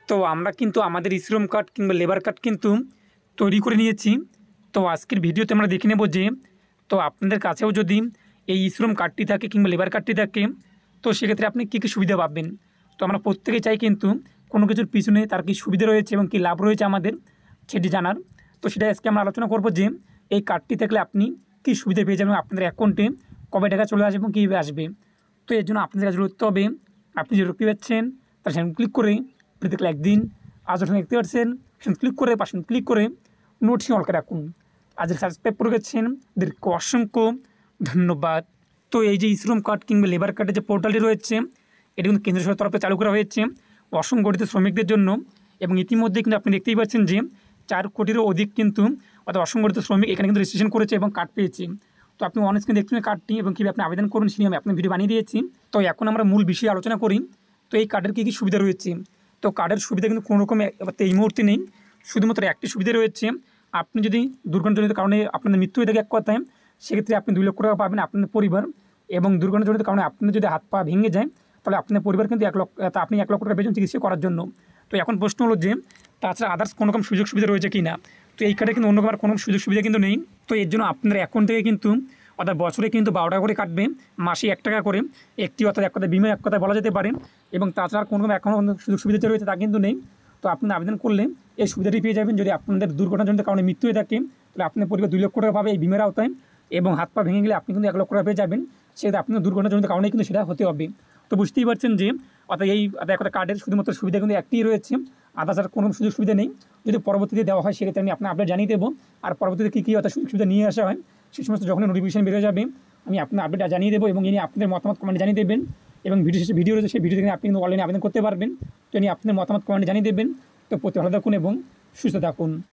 তো আমরা কিন্তু আমাদের শ্রম কার্ড কিংবা লেবার কার্ড কিন্তু তৈরি করে নিয়েছি। তো আজকের ভিডিওতে আমরা দেখে নেব যে তো আপনাদের কাছেও যদি এই শ্রম কার্ডটি থাকে কিংবা লেবার কার্ডটি থাকে তো সেক্ষেত্রে আপনি কী কী সুবিধা পাবেন। তো আমরা প্রত্যেকেই চাই কিন্তু কোনো কিছুর পিছনে তার কী সুবিধা রয়েছে এবং কী লাভ রয়েছে আমাদের সেটি জানার। তো সেটা আজকে আমরা আলোচনা করব যে এই কার্ডটি থাকলে আপনি কী সুবিধা পেয়ে যাবেন, আপনাদের অ্যাকাউন্টে কবে টাকা চলে আসবে এবং কীভাবে আসবে। তো এর জন্য আপনাদের কাছে করতে হবে, আপনি যে দেখতে পাচ্ছেন তার সেখানে ক্লিক করে দেখলে একদিন আজ ওখানে দেখতে পাচ্ছেন সেখানে ক্লিক করে পাশে ক্লিক করে নোটিফিকেশন অল করে রাখুন। আজ সাবস্ক্রাইব করে গেছেন ওদেরকে অসংখ্য ধন্যবাদ। তো এই যে শ্রম কার্ড কিংবা লেবার কার্ডের যে পোর্টালটি রয়েছে এটি কিন্তু কেন্দ্র সরকারের তরফে চালু করা হয়েছে অসংগঠিত শ্রমিকদের জন্য। এবং ইতিমধ্যে কিন্তু আপনি দেখতেই পাচ্ছেন যে 4 কোটিরও অধিক কিন্তু অর্থাৎ অসংগঠিত শ্রমিক এখানে কিন্তু রেজিস্ট্রেশন করেছে এবং কার্ড পেয়েছে। তো আপনি অন স্ক্রিনে দেখতে কার্ডটি এবং কীভাবে আপনি আবেদন করুন সেটি আমি আপনার ভিডিও বানিয়ে দিয়েছি। তো এখন আমরা মূল বিষয়ে আলোচনা করি। তো এই কার্ডের কী কী সুবিধা রয়েছে। তো কার্ডের সুবিধা কিন্তু কোনো রকম এই মুহূর্তে নেই, শুধুমাত্র একটি সুবিধা রয়েছে। আপনি যদি দুর্ঘটনাজনিত কারণে আপনাদের মৃত্যু হয়ে থাকে এক কথায়, সেক্ষেত্রে আপনি 2 লক্ষ টাকা পাবেন আপনাদের পরিবার। এবং দুর্ঘটনাজনিত কারণে আপনার যদি হাত পা ভেঙে যায় তাহলে আপনার পরিবার কিন্তু 1 লক্ষ, আপনি 1 লক্ষ টাকা পেয়েছেন চিকিৎসা করার জন্য। তো এখন প্রশ্ন হলো যে তাছাড়া আদার্স কোনো রকম সুযোগ সুবিধা রয়েছে কি না। তো এই কার্ডে কিন্তু অন্য কোনো সুযোগ সুবিধা কিন্তু নেই। তো এর জন্য আপনার অ্যাকাউন্ট থেকে কিন্তু অর্থাৎ বছরে কিন্তু 12 টাকা করে কাটবে, মাসে 1 টাকা করে একটি, অর্থাৎ এক কথায় বিমা এক কথায় বলা যেতে পারে। এবং তাছাড়া কোনো রকম এখন সুযোগ সুবিধা রয়েছে তা কিন্তু নেই। তো আপনি আবেদন করলে এই সুবিধাটি পেয়ে যাবেন। যদি আপনাদের দুর্ঘটনাজনিত কারণে মৃত্যু হয়ে থাকে তাহলে আপনার পরিবার 2 লক্ষ টাকা পাবে এই বিমার আওতায়। এবং হাত পা ভেঙে গেলে আপনি কিন্তু 1 লক্ষ টাকা পেয়ে যাবেন, সেটা আপনার দুর্ঘটনাজনিত কারণে কিন্তু সেটা হতে হবে। তো বুঝতেই পারছেন যে অর্থাৎ এই একটা কার্ডের শুধুমাত্র সুবিধা কিন্তু একটিই রয়েছে, আদার্স আর কোনো সুযোগ সুবিধা নেই। যদি পরবর্তীতে দেওয়া হয় সেক্ষেত্রে আমি আপনার আপডেট জানিয়ে দেবো। আর পরবর্তীতে কী কী অর্থাৎ সুযোগ সুবিধা নিয়ে আসা হয় সেই সমস্ত যখন নোটিফিকেশন বেরো যাবে আমি আপনার আপডেট জানিয়ে দেবো। এবং ইনি আপনাদের মতামত কমেন্টে জানিয়ে দেবেন। এবং ভিডিও রয়েছে সেই ভিডিও থেকে আপনি কিন্তু অনলাইনে আবেদন করতে পারবেন। তো ইনি আপনাদের মতামত কমেন্টে জানিয়ে দেবেন। তো প্রতি ভালো থাকুন এবং সুস্থ থাকুন।